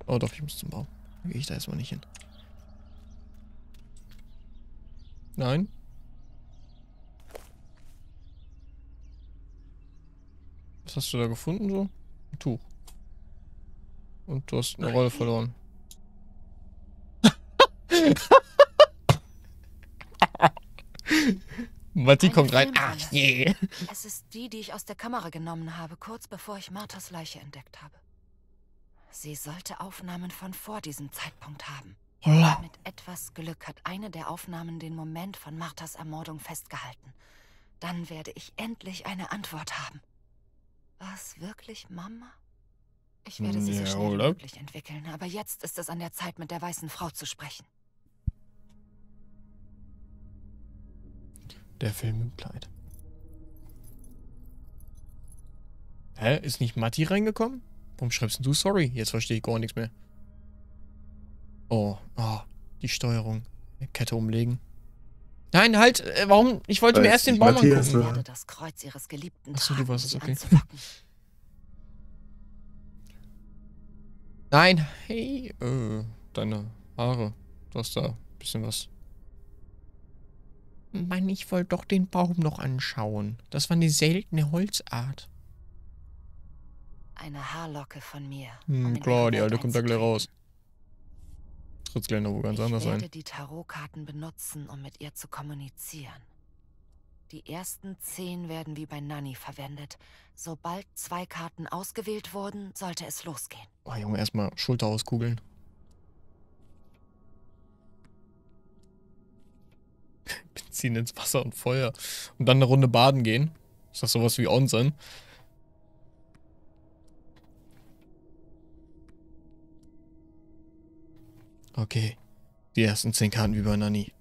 Oh doch, ich muss zum Baum. Dann gehe ich da erstmal nicht hin. Nein. Was hast du da gefunden so? Ein Tuch. Und du hast eine Rolle verloren. Matti Eine kommt rein. Ach Filmrolle. je. Es ist die, die ich aus der Kamera genommen habe, kurz bevor ich Marthas Leiche entdeckt habe. Sie sollte Aufnahmen von vor diesem Zeitpunkt haben. Holla. Mit etwas Glück hat eine der Aufnahmen den Moment von Marthas Ermordung festgehalten. Dann werde ich endlich eine Antwort haben. War es wirklich Mama? Ich werde sie so Ja, schnell wie oder? möglich entwickeln, aber jetzt ist es an der Zeit, mit der weißen Frau zu sprechen. Der Film im Kleid. Hä? Ist nicht Matti reingekommen? Warum schreibst du sorry? Jetzt verstehe ich gar nichts mehr. Oh, die Steuerung. Kette umlegen. Nein, halt, warum? Ich wollte mir erst den Baum Matthias, Ich angucken. werde das Kreuz ihres Geliebten Achso, du tragen, warst um es, sie okay. anzulocken. Nein, hey, deine Haare. Du hast da ein bisschen was. Mann, ich wollte doch den Baum noch anschauen. Das war eine seltene Holzart. Eine Haarlocke von mir. Um in Klar, ihre die Welt Alte kommt da gleich einzutreten. raus. Tritt's gleich noch wo ganz anders Ich werde ein. die Tarotkarten benutzen, um mit ihr zu kommunizieren. Die ersten 10 werden wie bei Nanny verwendet. Sobald 2 Karten ausgewählt wurden, sollte es losgehen. Oh, Junge, erstmal Schulter auskugeln. Benzin ins Wasser und Feuer. Und dann eine Runde baden gehen. Ist das sowas wie Onsen? Okay. Die ersten 10 Karten wie bei Nanny.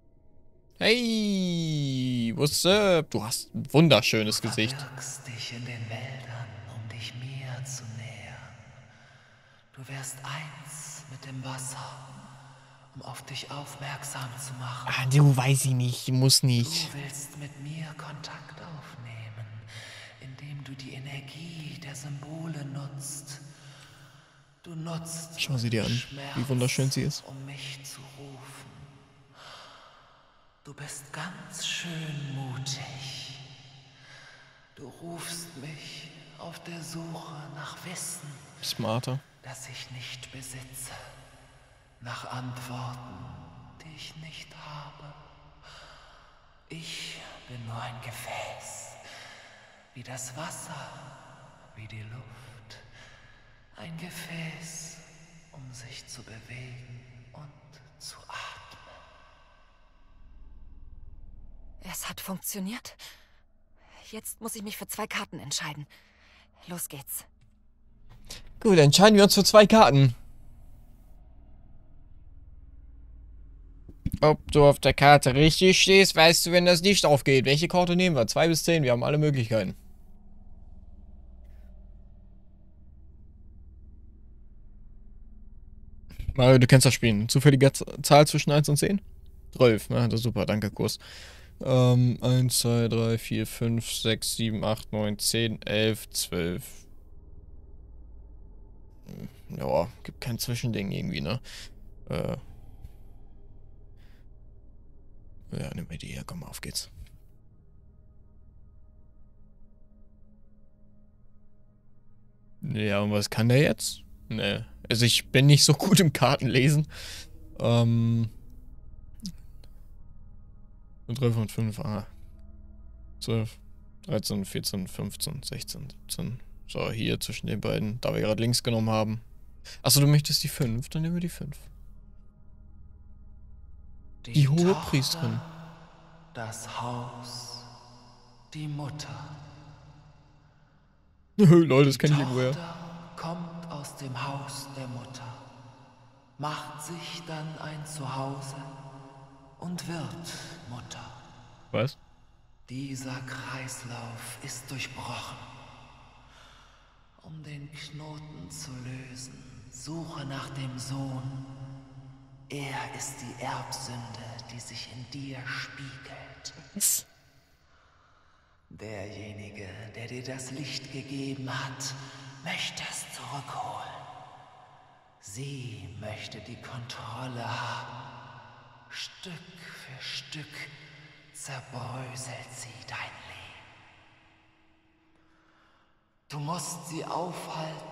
Hey, what's up? Du hast ein wunderschönes Gesicht. Du verbirgst dich in den Wäldern, um dich mir zu nähern. Du wärst eins mit dem Wasser, um auf dich aufmerksam zu machen. Ah, du weiß ich nicht, muss nicht. Du willst mit mir Kontakt aufnehmen, indem du die Energie der Symbole nutzt. Du nutzt Schau sie dir an, Schmerz, wie wunderschön sie ist. um mich zu rufen. Du bist ganz schön mutig. Du rufst mich auf der Suche nach Wissen, Smarter. das ich nicht besitze. Nach Antworten, die ich nicht habe. Ich bin nur ein Gefäß. Wie das Wasser, wie die Luft. Ein Gefäß, um sich zu bewegen und zu atmen. Es hat funktioniert. Jetzt muss ich mich für 2 Karten entscheiden. Los geht's. Gut, entscheiden wir uns für 2 Karten. Ob du auf der Karte richtig stehst, weißt du, wenn das nicht aufgeht. Welche Karte nehmen wir? 2 bis 10, wir haben alle Möglichkeiten. Mario, du kennst das Spiel. Zufällige Zahl zwischen 1 und 10? 12. Na, das ist super, danke, Kurs. 1, 2, 3, 4, 5, 6, 7, 8, 9, 10, 11, 12. Ja, gibt kein Zwischending irgendwie, ne? Ja, nimm mir die hier, komm, auf geht's. Ja, und was kann der jetzt? Ne, also ich bin nicht so gut im Kartenlesen. 3 von 5, 12, 13, 14, 15, 16, 17. So, hier zwischen den beiden, da wir gerade links genommen haben. Achso, du möchtest die 5, dann nehmen wir die 5. Die hohe Tochter, Priesterin. Das Haus, die Mutter. Leute, das Die kenne ich irgendwoher. Tochter kommt aus dem Haus der Mutter, macht sich dann ein Zuhause und wird Mutter. Was? Dieser Kreislauf ist durchbrochen. Um den Knoten zu lösen, suche nach dem Sohn. Er ist die Erbsünde, die sich in dir spiegelt. Was? Derjenige, der dir das Licht gegeben hat, möchte es zurückholen. Sie möchte die Kontrolle haben. Stück für Stück zerbröselt sie dein Leben. Du musst sie aufhalten.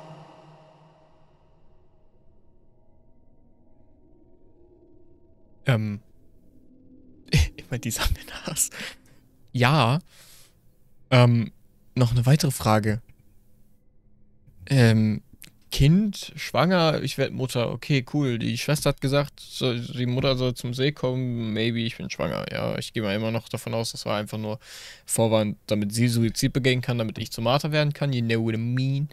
Immer dieser Hass. Ja. Noch eine weitere Frage. Kind, schwanger, ich werde Mutter. Okay, cool. Die Schwester hat gesagt, die Mutter soll zum See kommen. Maybe, ich bin schwanger. Ja, ich gehe mal immer noch davon aus, das war einfach nur Vorwand, damit sie Suizid begehen kann, damit ich zum Martha werden kann. You know what I mean.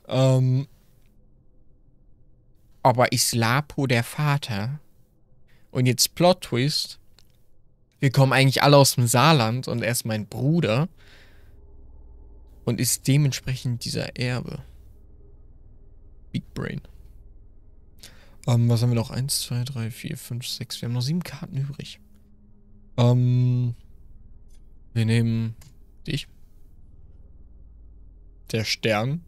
Aber ist Lapo der Vater? Und jetzt Plot-Twist. Wir kommen eigentlich alle aus dem Saarland und er ist mein Bruder. Und ist dementsprechend dieser Erbe. Big Brain. Was haben wir noch? 1, 2, 3, 4, 5, 6. Wir haben noch 7 Karten übrig. Wir nehmen dich. Der Stern.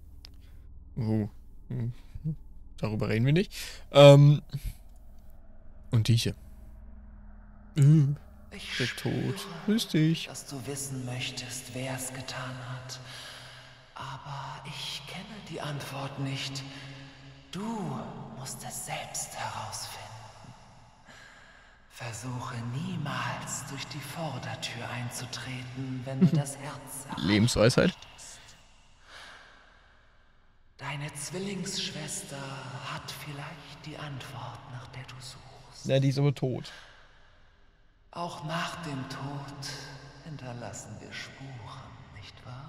Darüber reden wir nicht. Und die hier. Der Tod. Grüß dich. Dass du wissen möchtest, wer es getan hat. Aber ich kenne die Antwort nicht. Du musst es selbst herausfinden. Versuche niemals durch die Vordertür einzutreten, wenn du das Herz erreichst. Lebensweisheit. Deine Zwillingsschwester hat vielleicht die Antwort, nach der du suchst. Ja, die ist aber tot. Auch nach dem Tod hinterlassen wir Spuren, nicht wahr?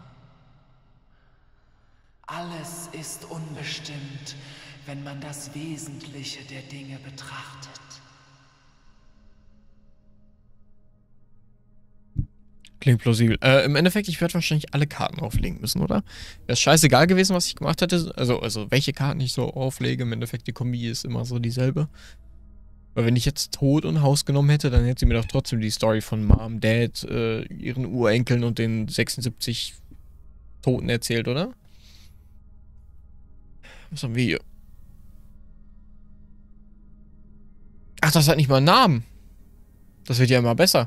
Alles ist unbestimmt, wenn man das Wesentliche der Dinge betrachtet. Klingt plausibel. Im Endeffekt, ich werde wahrscheinlich alle Karten auflegen müssen, oder? Wäre scheißegal gewesen, was ich gemacht hätte. Also welche Karten ich so auflege. Im Endeffekt, die Kombi ist immer so dieselbe. Weil wenn ich jetzt Tod und Haus genommen hätte, dann hätte sie mir doch trotzdem die Story von Mom, Dad, ihren Urenkeln und den 76 Toten erzählt, oder? Was haben wir hier? Ach, das hat nicht mal einen Namen. Das wird ja immer besser.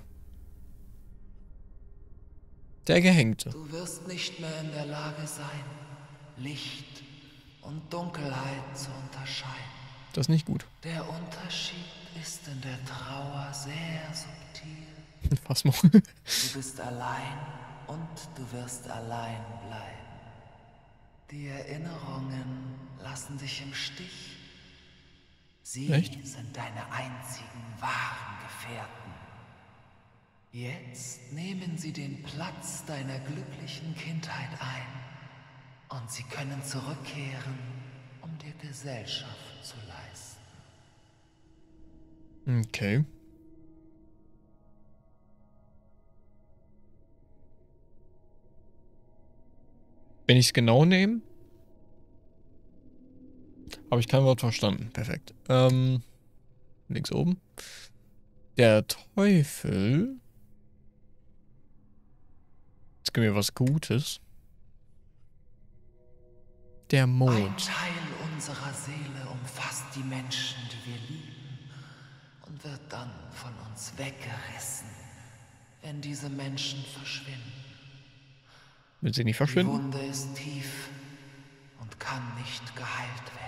Der Gehängte. Du wirst nicht mehr in der Lage sein, Licht und Dunkelheit zu unterscheiden. Das ist nicht gut. Der Unterschied ist in der Trauer sehr subtil. Was mal. Du bist allein und du wirst allein bleiben. Die Erinnerungen lassen dich im Stich. Sie sind deine einzigen wahren Gefährten. Jetzt nehmen sie den Platz deiner glücklichen Kindheit ein und sie können zurückkehren, um dir Gesellschaft zu leisten. Okay. Wenn ich es genau nehme, habe ich kein Wort verstanden. Perfekt. Links oben. Der Teufel. Jetzt gibt mir was Gutes. Der Mond. Ein Teil unserer Seele umfasst die Menschen, die wir lieben, und wird dann von uns weggerissen, wenn diese Menschen verschwinden. Will sie nicht verschwinden? Die Wunde ist tief und kann nicht geheilt werden.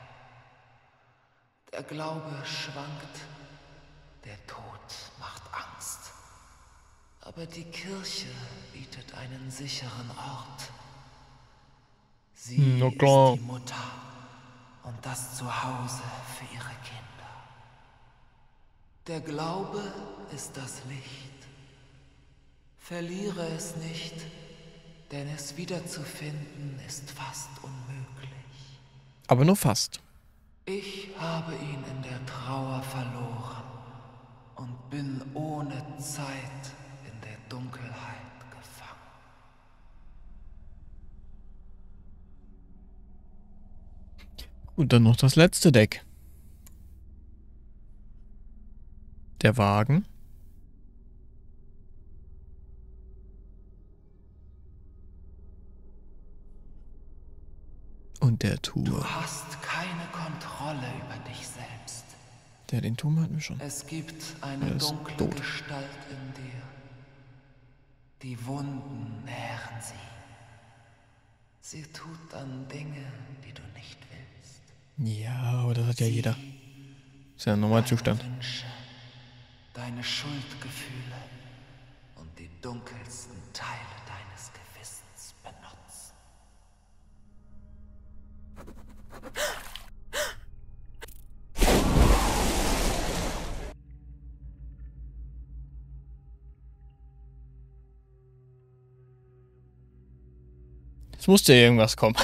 Der Glaube schwankt, der Tod macht Angst. Aber die Kirche bietet einen sicheren Ort. Sie ist die Mutter und das Zuhause für ihre Kinder. Der Glaube ist das Licht. Verliere es nicht, denn es wiederzufinden ist fast unmöglich. Aber nur fast. Ich habe ihn in der Trauer verloren und bin ohne Zeit in der Dunkelheit gefangen. Und dann noch das letzte Deck. Der Wagen. Und der Tour. Du hast keine Kontrolle Kontrolle über dich selbst. Den Turm hatten wir schon. Es gibt eine dunkle Gestalt in dir. Die Wunden nähren sie. Sie tut dann Dinge, die du nicht willst. Ja, aber das hat ja jeder. Ist ja ein Normalzustand. Deine Wünsche, deine Schuldgefühle und die dunkelsten Teile deines Gewissens benutzen. Es musste ja irgendwas kommen.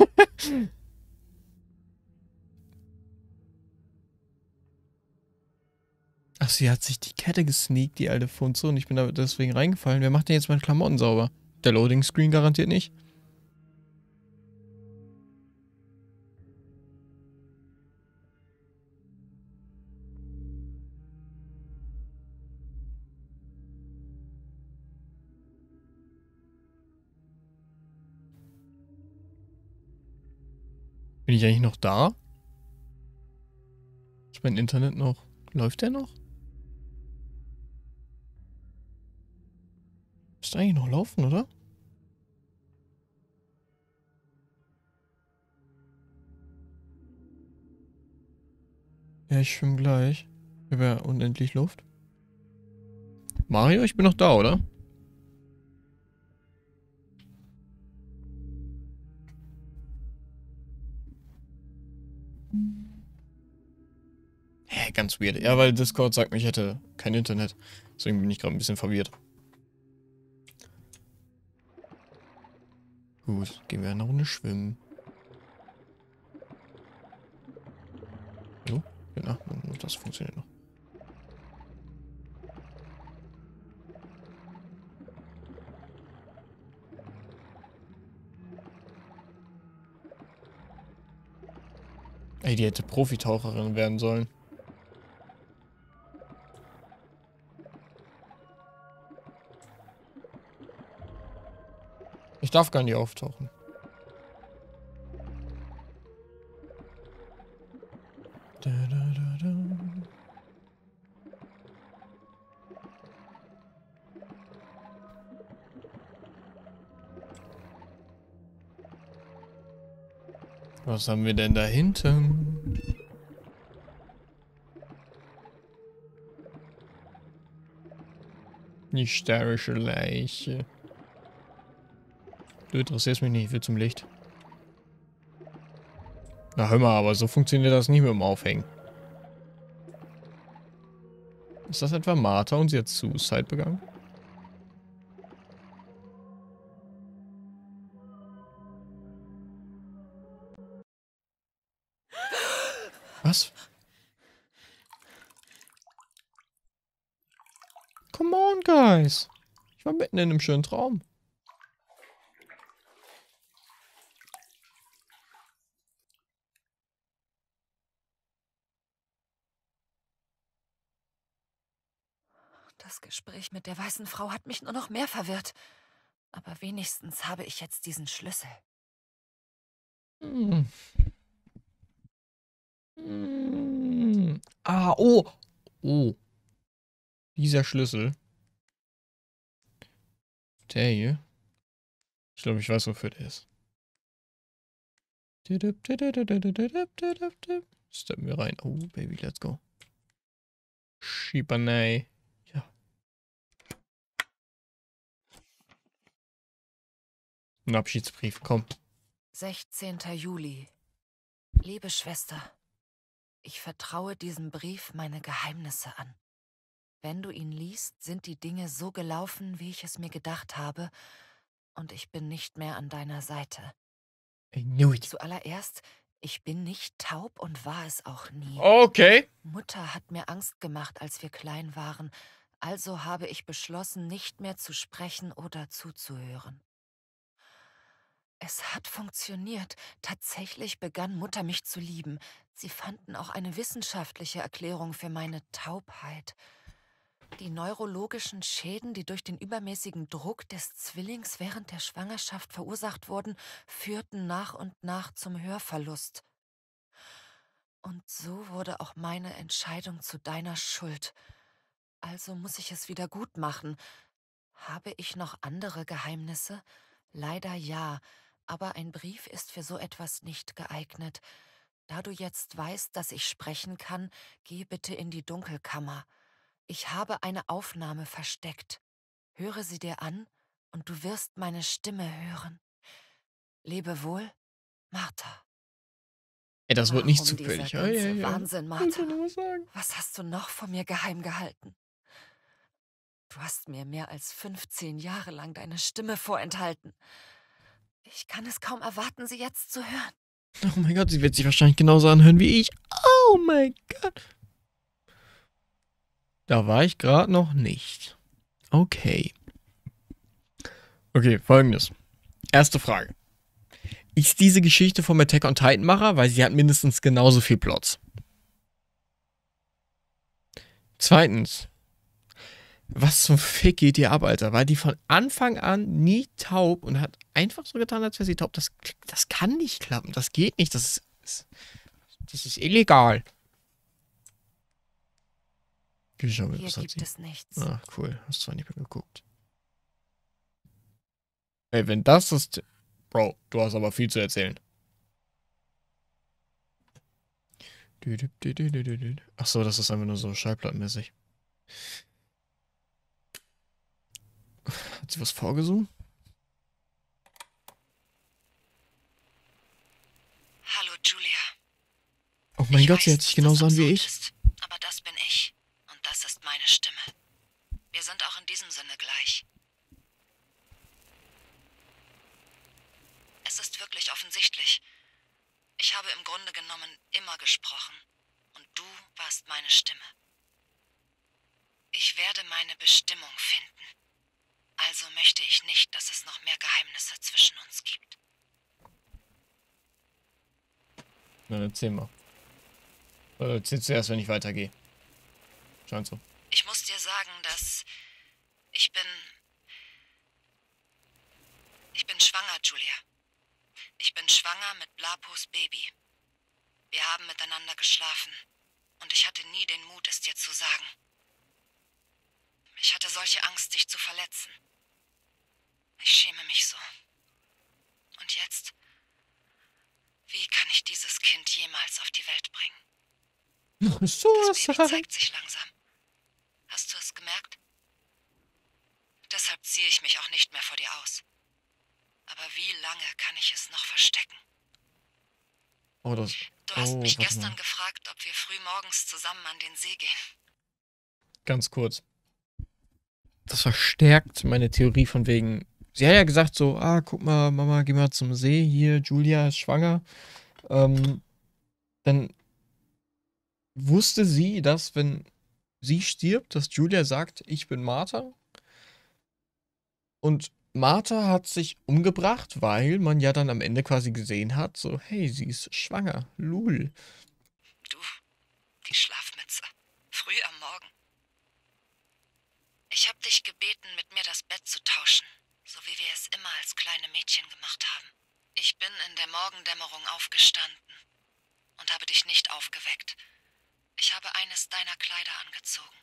Ach, sie hat sich die Kette gesneakt, die alte Funze, und ich bin da deswegen reingefallen. Wer macht denn jetzt meine Klamotten sauber? Der Loading Screen garantiert nicht. Bin ich eigentlich noch da? Ist mein Internet noch? Läuft der noch? Müsste eigentlich noch laufen, oder? Ja, ich schwimme gleich. Ich habe ja unendlich Luft. Mario, ich bin noch da, oder? Hä, ganz weird. Ja, weil Discord sagt mir, ich hätte kein Internet. Deswegen bin ich gerade ein bisschen verwirrt. Gut, gehen wir eine Runde schwimmen. So, ja, das funktioniert noch. Ey, die hätte Profitaucherin werden sollen. Ich darf gar nicht auftauchen. Da, da, da, da. Was haben wir denn da hinten? Die störrische Leiche. Du interessierst mich nicht, ich will zum Licht. Na hör mal, aber so funktioniert das nicht mit dem Aufhängen. Ist das etwa Martha und sie hat Suicide begangen? Was? Come on, guys. Ich war mitten in einem schönen Traum. Das Gespräch mit der weißen Frau hat mich nur noch mehr verwirrt. Aber wenigstens habe ich jetzt diesen Schlüssel. Hm. Ah, oh. Oh. Dieser Schlüssel. Der hier. Ich glaube, ich weiß, wofür der ist. Steppen wir rein. Oh, Baby, let's go. Schiebanei. Ja. Ein Abschiedsbrief, komm. 16. Juli. Liebe Schwester, ich vertraue diesem Brief meine Geheimnisse an. Wenn du ihn liest, sind die Dinge so gelaufen, wie ich es mir gedacht habe, und ich bin nicht mehr an deiner Seite. I knew it. Zuallererst, ich bin nicht taub und war es auch nie. Okay. Mutter hat mir Angst gemacht, als wir klein waren, also habe ich beschlossen, nicht mehr zu sprechen oder zuzuhören. Es hat funktioniert. Tatsächlich begann Mutter mich zu lieben. Sie fanden auch eine wissenschaftliche Erklärung für meine Taubheit. Die neurologischen Schäden, die durch den übermäßigen Druck des Zwillings während der Schwangerschaft verursacht wurden, führten nach und nach zum Hörverlust. Und so wurde auch meine Entscheidung zu deiner Schuld. Also muss ich es wieder gut machen. Habe ich noch andere Geheimnisse? Leider ja, aber ein Brief ist für so etwas nicht geeignet. Da du jetzt weißt, dass ich sprechen kann, geh bitte in die Dunkelkammer. Ich habe eine Aufnahme versteckt. Höre sie dir an und du wirst meine Stimme hören. Lebe wohl, Martha. Ey, das wird nicht Warum dieser zufällig. ganze Wahnsinn, Muss Martha? ich noch was sagen? Was hast du noch vor mir geheim gehalten? Du hast mir mehr als 15 Jahre lang deine Stimme vorenthalten. Ich kann es kaum erwarten, sie jetzt zu hören. Oh mein Gott, sie wird sich wahrscheinlich genauso anhören wie ich. Oh mein Gott. Da war ich gerade noch nicht. Okay. Okay, folgendes. Erste Frage. Ist diese Geschichte vom Attack on Titan Macher? Weil sie hat mindestens genauso viel Plots. Zweitens. Was zum Fick geht ihr ab, Alter? War die von Anfang an nie taub und hat einfach so getan, als wäre sie taub? Das kann nicht klappen. Das geht nicht. Das ist illegal. Okay, schauen wir, Hier was hat gibt sie? es nichts. Ah, cool. Hast zwar nicht mehr geguckt. Ey, wenn das ist... Bro, du hast aber viel zu erzählen. Achso, das ist einfach nur so schallplattenmäßig. Hat sie was vorgesungen? Hallo, Julia. Oh mein Gott, weiß, sie hört sich dass genauso das an wie absurd ich. ist, aber das bin ich. Und das ist meine Stimme. Wir sind auch in diesem Sinne gleich. Es ist wirklich offensichtlich. Ich habe im Grunde genommen immer gesprochen. Und du warst meine Stimme. Ich werde meine Bestimmung finden. Also möchte ich nicht, dass es noch mehr Geheimnisse zwischen uns gibt. Na, erzähl mal. Oder erzähl zuerst, wenn ich weitergehe. Scheint so. Ich muss dir sagen, dass ich bin schwanger, Julia. Ich bin schwanger mit Blapos Baby. Wir haben miteinander geschlafen. Und ich hatte nie den Mut, es dir zu sagen. Ich hatte solche Angst, dich zu verletzen. Ich schäme mich so. Und jetzt? Wie kann ich dieses Kind jemals auf die Welt bringen? Das Baby zeigt sich langsam. Hast du es gemerkt? Deshalb ziehe ich mich auch nicht mehr vor dir aus. Aber wie lange kann ich es noch verstecken? Oh, das... Du hast mich warte gestern mal. gefragt, ob wir früh morgens zusammen an den See gehen. Ganz kurz. Das verstärkt meine Theorie von wegen... Sie hat ja gesagt so, guck mal, Mama, geh mal zum See. Hier, Julia ist schwanger. Dann wusste sie, dass, wenn sie stirbt, dass Julia sagt, ich bin Martha. Und Martha hat sich umgebracht, weil man ja dann am Ende quasi gesehen hat, so, hey, sie ist schwanger. Lul. Du, die Schlafmütze. Früh am Morgen. Ich habe dich gebeten, mit mir das Bett zu tauschen, so wie wir es immer als kleine Mädchen gemacht haben. Ich bin in der Morgendämmerung aufgestanden und habe dich nicht aufgeweckt. Ich habe eines deiner Kleider angezogen.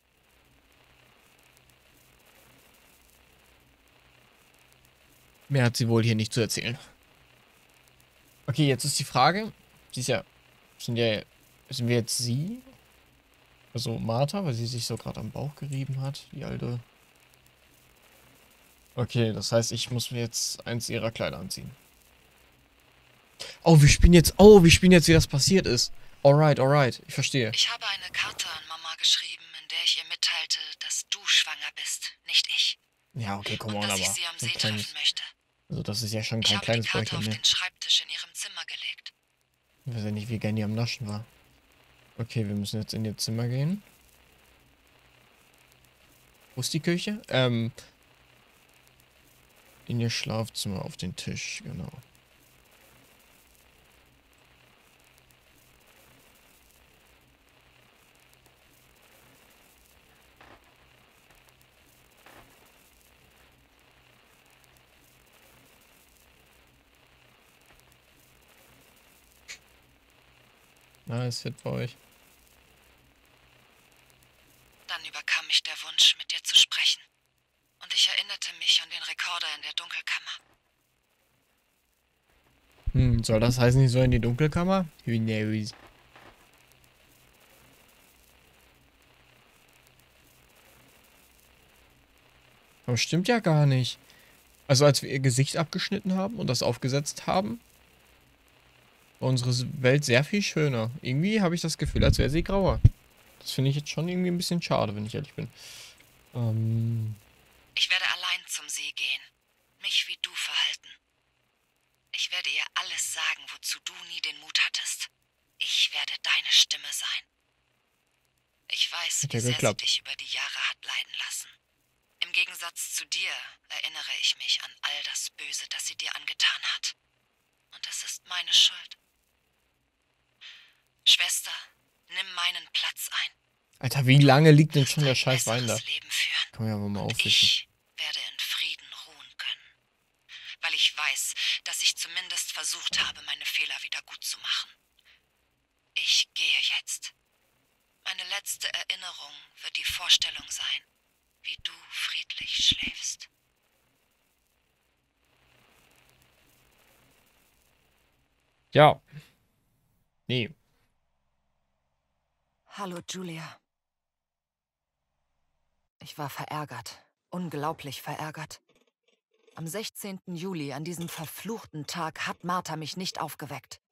Mehr hat sie wohl hier nicht zu erzählen. Okay, jetzt ist die Frage, sind wir jetzt sie? Also Martha, weil sie sich so gerade am Bauch gerieben hat, die alte. Okay, das heißt, ich muss mir jetzt eins ihrer Kleider anziehen. Oh, wir spielen jetzt, wie das passiert ist. Alright, ich verstehe. Ich habe eine Karte an Mama geschrieben, in der ich ihr mitteilte, dass du schwanger bist, nicht ich. Ja, okay, come Und on, dass ich aber sie am so See ein kleines, treffen möchte. also das ist ja schon Ich kein habe die kleines Karte Bäuchchen auf mehr. den Schreibtisch in ihrem Zimmer gelegt. Ich weiß ja nicht, wie gern die am Naschen war. Okay, wir müssen jetzt in ihr Zimmer gehen. Wo ist die Küche? In ihr Schlafzimmer auf den Tisch, genau. Na, ist fit bei euch. Dann überkam mich der Wunsch, mit dir zu sprechen. Und ich erinnerte mich an den Rekorder in der Dunkelkammer. Soll das heißen, ich soll in die Dunkelkammer? Who knows? Aber stimmt ja gar nicht. Also als wir ihr Gesicht abgeschnitten haben und das aufgesetzt haben, war unsere Welt sehr viel schöner. Irgendwie habe ich das Gefühl, als wäre sie grauer. Das finde ich jetzt schon irgendwie ein bisschen schade, wenn ich ehrlich bin. Ich werde allein zum See gehen. Mich wie du verhalten. Ich werde ihr alles sagen, wozu du nie den Mut hattest. Ich werde deine Stimme sein. Ich weiß, Hat wie ja sehr sie geklappt. dich über die Jahre hat leiden lassen. Im Gegensatz zu dir erinnere ich mich an all das Böse, das sie dir angetan hat. Und es ist meine Schuld. Schwester, nimm meinen Platz ein. Alter, wie lange liegt denn schon der Ein scheiß Wein da? besseres Leben führen. Kann man ja wohl mal Und aufwischen. ich werde in Frieden ruhen können. Weil ich weiß, dass ich zumindest versucht habe, meine Fehler wieder gut zu machen. Ich gehe jetzt. Meine letzte Erinnerung wird die Vorstellung sein, wie du friedlich schläfst. Ja. Nee. Hallo, Julia. Ich war verärgert. Unglaublich verärgert. Am 16. Juli, an diesem verfluchten Tag, hat Martha mich nicht aufgeweckt.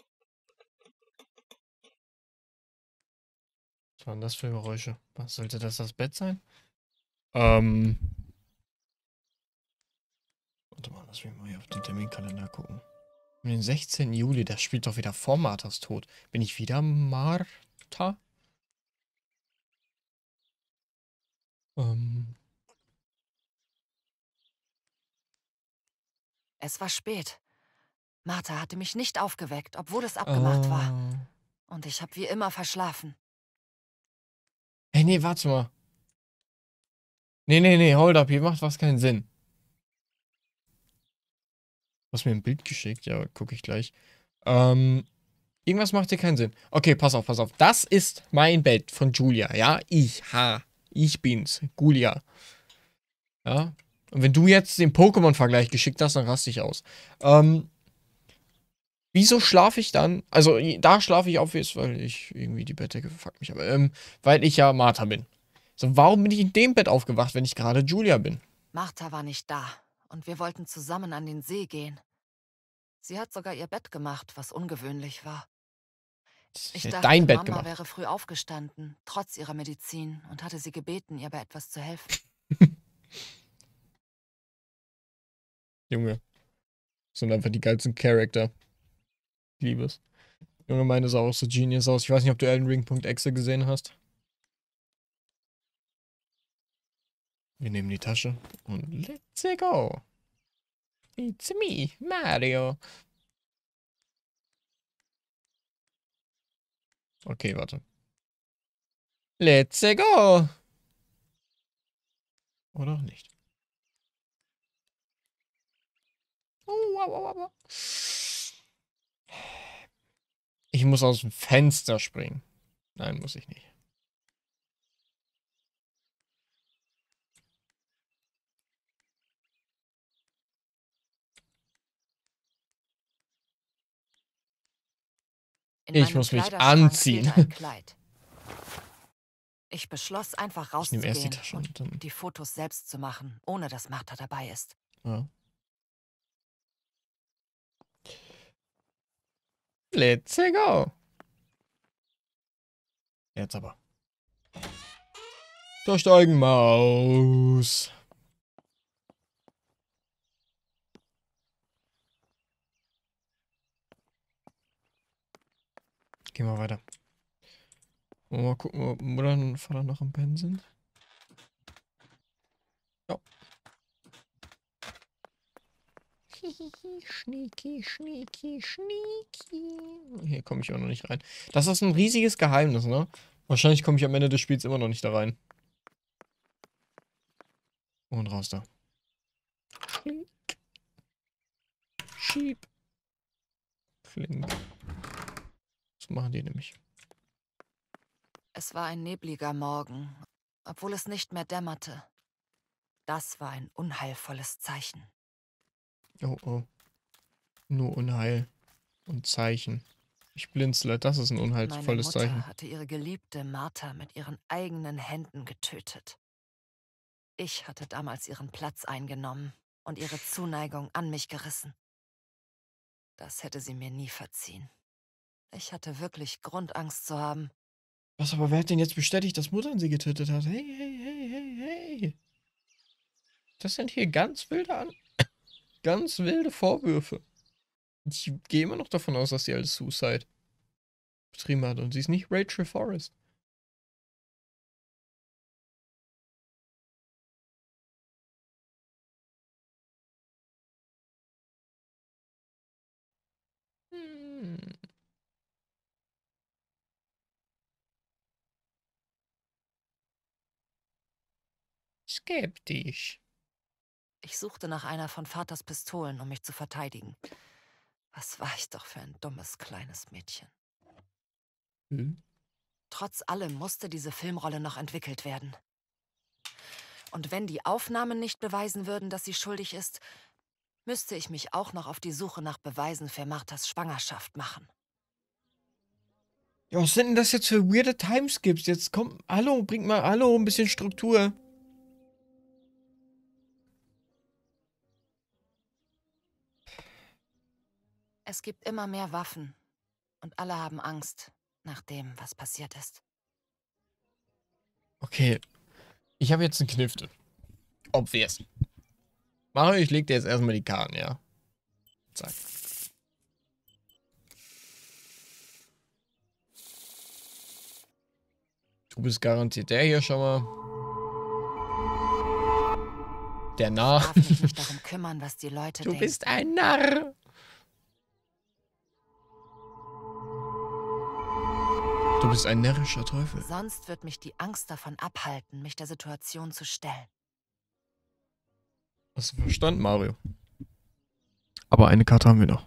Was waren das für Geräusche? Was sollte das Bett sein? Warte mal, lass mich mal hier auf den Terminkalender gucken. Den 16. Juli, das spielt doch wieder vor Marthas Tod. Bin ich wieder Martha? Es war spät. Martha hatte mich nicht aufgeweckt, obwohl es abgemacht war. Und ich habe wie immer verschlafen. Hey, nee, warte mal. Nee, hold up, hier macht was keinen Sinn. Du hast mir ein Bild geschickt, ja, gucke ich gleich. Irgendwas macht hier keinen Sinn. Okay, pass auf. Das ist mein Bett von Julia, ja? Ich bin's, Julia. Ja? Und wenn du jetzt den Pokémon-Vergleich geschickt hast, dann raste ich aus. Wieso schlafe ich dann? Also, da schlafe ich obvious, weil ich irgendwie die Bettdecke fuckt mich, aber, weil ich ja Martha bin. So, warum bin ich in dem Bett aufgewacht, wenn ich gerade Julia bin? Martha war nicht da und wir wollten zusammen an den See gehen. Sie hat sogar ihr Bett gemacht, was ungewöhnlich war. Ich dachte, Dein Bett Mama gemacht. wäre früh aufgestanden, trotz ihrer Medizin, und hatte sie gebeten, ihr bei etwas zu helfen. Junge. Das sind einfach die geilsten Charakter. Ich liebe es. Junge, meine sah auch so genius aus. Ich weiß nicht, ob du Elden Ring.exe gesehen hast. Wir nehmen die Tasche und let's go. It's me, Mario. Okay, warte. Let's go. Oder auch nicht. Oh. Ich muss aus dem Fenster springen. Nein, muss ich nicht. Ich muss mich anziehen. Ein Kleid. Ich beschloss, einfach Ich nehme erst die rauszugehen Tasche und dann. die Fotos selbst zu machen, ohne dass Martha dabei ist. Ja. Let's go. Jetzt aber. Durchsteigen, Maus. Gehen wir weiter. Mal gucken, ob Mutter und Vater noch am Pennen sind. Ja. Schnieki. Hier komme ich auch noch nicht rein. Das ist ein riesiges Geheimnis, ne? Wahrscheinlich komme ich am Ende des Spiels immer noch nicht da rein. Und raus da. Schieb. Flink. Das machen die nämlich. Es war ein nebliger Morgen, obwohl es nicht mehr dämmerte. Das war ein unheilvolles Zeichen. Oh, oh. Nur Unheil und Zeichen. Ich blinzle, das ist ein Meine unheilvolles Mutter Zeichen. hatte ihre geliebte Martha mit ihren eigenen Händen getötet. Ich hatte damals ihren Platz eingenommen und ihre Zuneigung an mich gerissen. Das hätte sie mir nie verziehen. Ich hatte wirklich Grund, Angst zu haben. Was, aber wer hat denn jetzt bestätigt, dass Mutter sie getötet hat? Hey, hey, hey, hey, hey. Das sind hier ganz wilde Vorwürfe. Ich gehe immer noch davon aus, dass sie als Suicide betrieben hat und sie ist nicht Rachel Forrest. Skeptisch. Ich suchte nach einer von Vaters Pistolen, um mich zu verteidigen. Was war ich doch für ein dummes kleines Mädchen. Trotz allem musste diese Filmrolle noch entwickelt werden. Und wenn die Aufnahmen nicht beweisen würden, dass sie schuldig ist, müsste ich mich auch noch auf die Suche nach Beweisen für Marthas Schwangerschaft machen. Ja, was sind denn das jetzt für weirde Timeskips? Jetzt komm, hallo, bringt mal, hallo, ein bisschen Struktur. Es gibt immer mehr Waffen. Und alle haben Angst nach dem, was passiert ist. Okay, ich habe jetzt einen Knifte. Obvious. Mario, ich leg dir jetzt erstmal die Karten, ja? Zack. Du bist garantiert der hier schon mal. Der Narr. Ich darf mich nicht darum kümmern, was die Leute denken. Du bist ein Narr. Du bist ein närrischer Teufel. Sonst wird mich die Angst davon abhalten, mich der Situation zu stellen. Hast du verstanden, Mario? Aber eine Karte haben wir noch.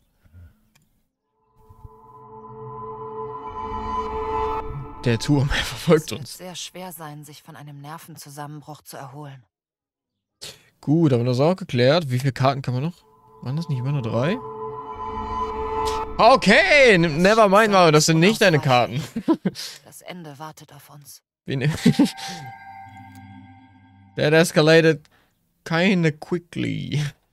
Der Turm verfolgt Es wird uns. sehr schwer sein, sich von einem Nervenzusammenbruch zu erholen. Gut, aber das ist auch geklärt. Wie viele Karten kann man noch? Waren das nicht immer nur 3? Okay, never mind, Mario, das sind nicht deine Karten. Das Ende wartet auf uns. That escalated kinda quickly.